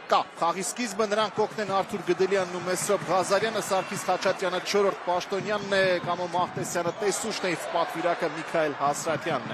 կա։ Խաղի սկիզբը նրանք օգնեն Արթուր Գդելյանն ու Մեսրոպ Ղազարյանը, Սարգիս Խաչատրյանը 4-րդ Պաշտոնյանն է, Կամո Մահտեսյանը տեսուչն է, պատվիրակը Միքայել Հասրատյանն է։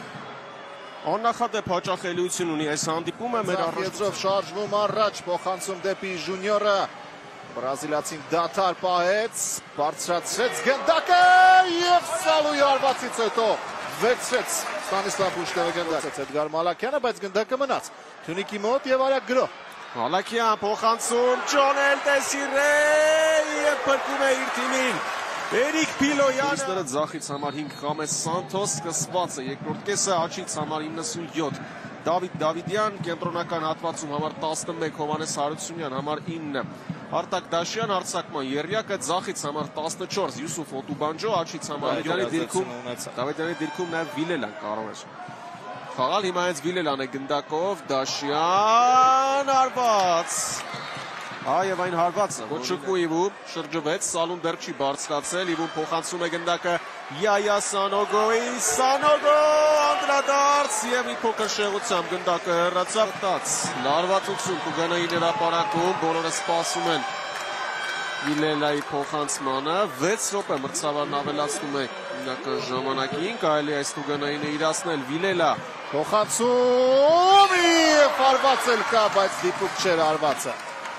Աննախադեպ հաճախելիություն ունի այս հանդիպումը մեր առանցքով շարժվում առաջ, փոխանցում դեպի Ժունիորը։ Բրազիլացին դաթար պահեց, բարձրացրեց գնդակը եւ սալուի արվածից հետո վերցրեց Ստանիսլավ Բուշտևը գնդակից Էդգար Մալաքյանը, բայց գնդակը մնաց Թյունիկի մոտ եւ արագ գրո։ Մալաքյան փոխանցում Ջոնել Դեսիրե եւ փրկում է իր թիմին։ Էրիկ Փիլոյանը ձախից համար 5 Խամես Սանթոս սկսված է երկրորդ կեսը, աչից համար 97 Դավիթ Դավիդյան, կենտրոնական հատվածում համար 11 Հովանես Հարությունյան համար 9 Արտակ Դաշյան, արձակման եռյակը ձախից համար 14 Յուսուֆ Օտուբանջո, աչից համար Դավիդյանի դիրքում նաև Վիլելան կարող է խաղալ, հիմա հենց Վիլելան է գնդակով, Դաշյան արված Այև այն հարվածը, ոչ շկու Իվու, շրջվեց, սալուն դեռ չի բարձրացել, Իվուն փոխանցում է գնդակը Յայա Սանոգոյին, Սանոգո անդրադարձ և մի փոքր շեղությամբ գնդակը հեռացավ տաց, լարվածություն կուգանայի հրապարակում, բոլորը սպասում են Վիլելայի փոխանցմանը, 6 րոպե մրցավարն ավելացնում է հիմնական ժամանակին, կարելի այս տուգանայինը իրացնել Վիլելա փոխանցում և հարվածել կա, բայց դիպուկ չէր հարվածը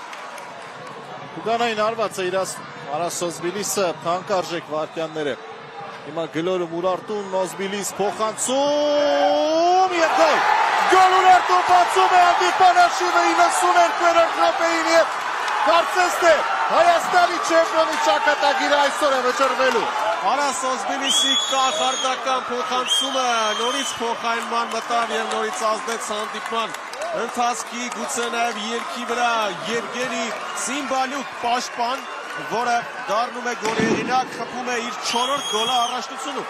Տուգանային հարվածը իրացնում Արասոզբիլիսը թանկարժեք վարկյաններ է Հիմա գլորում Ուրարտուն, Նոզբիլիս փոխանցում և գոլ Գոլ Ուրարտուն բացում է հանդիպանաշիվը 92-րդ րոպեին և կարծես թե Հայաստանի չեմպիոնի ճակատագիրը այսօր է վճռվելու Արասոզբիլիսի կախարդական փոխանցումը նորից փոխայնման մտավ և նորից ազդեց հանդիպման ընթացքի գուցե նաև երգի վրա Եվգենի Սիմբալյուկ պաշտպան, որը դառնում է գոլի հեղինակ, խփում է իր 4-րդ գոլը առաջնությունում։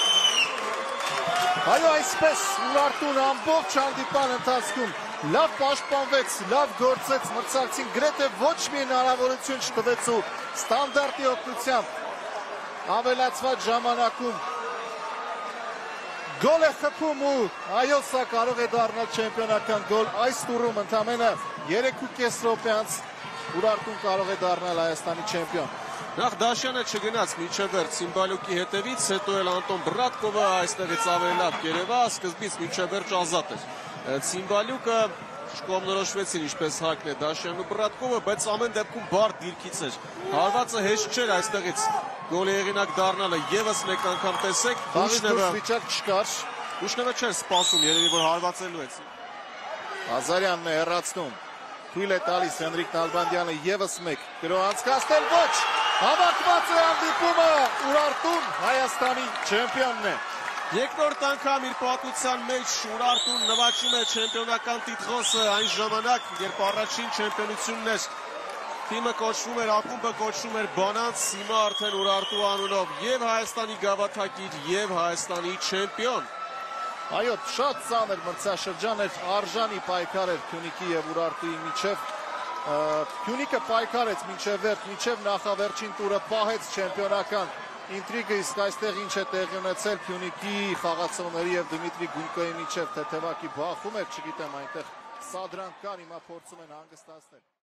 Այո, այսպես Ուրարտուն ամբողջ հանդիպան ընթացքում լավ պաշտպանվեց, լավ գործեց մրցակցին, գրեթե ոչ մի հնարավորություն չտվեց ու ստանդարտի օգնությամբ ավելացված ժամանակում Գոլ է խփում ու այո, սա կարող է դառնալ չեմպիոնական գոլ այս տուրում ընդամենը 3.5 րոպե անց Ուրարտուն կարող է դառնալ Հայաստանի չեմպիոն։ Նախ Դաշյանը չգնաց մինչև վերջ Սիմբալյուկի հետևից, հետո էլ Անտոն Բրատկովը այստեղից ավելի լավ կերևա, սկզբից մինչև վերջ ազատ էր։ Սիմբալյուկը չկողմնորոշվեցին ինչպես Հակն է Դաշյանն ու Բրատկովը, բայց ամեն դեպքում բարդ դիրքից էր։ Հարվածը հեշտ չէր այստեղից գոլի հեղինակ դառնալը եւս մեկ անգամ տեսեք Բուշնևը չէր սպասում երևի որ հարվածելու է Ղազարյանն է հեռացնում թույլ է տալիս Հենրիկ Նալբանդյանը եւս մեկ գրո անցկացնել ոչ հավաքված է հանդիպումը Ուրարտուն Հայաստանի չեմպիոնն է Երկրորդ անգամ իր պատմության մեջ Ուրարտուն նվաճում է չեմպիոնական տիտղոսը այն ժամանակ երբ առաջին չեմպիոնությունն էր Թիմը կոչվում էր, ակումբը կոչվում էր Բանանց, հիմա արդեն Ուրարտու անունով և Հայաստանի գավաթակիր, և Հայաստանի չեմպիոն։ Այո, շատ ծանր մրցաշրջան էր, արժանի պայքար էր Փյունիկի և Ուրարտուի միջև։ Փյունիկը պայքարեց մինչև վերջ, մինչև նախավերջին տուրը պահեց չեմպիոնական ինտրիգը, իսկ այստեղ ինչ է տեղի ունեցել Փյունիկի խաղացողների և Դմիտրի Գունկոյի միջև թեթևակի բախում էր, չգիտեմ այնտեղ սադրանք կար, հիմա փորձում են հանգստացնել։